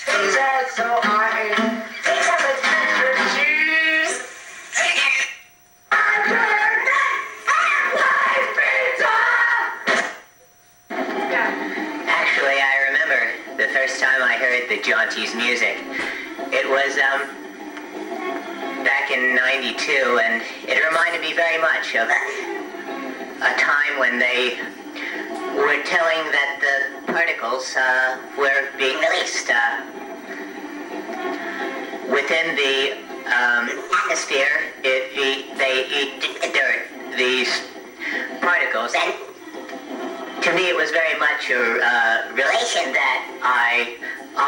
So I take some of the cheese. Actually, I remember the first time I heard the Jaunties music. It was back in '92, and it reminded me very much of a time when they were telling that the particles were being released within the atmosphere. These particles, and to me it was very much a relation that I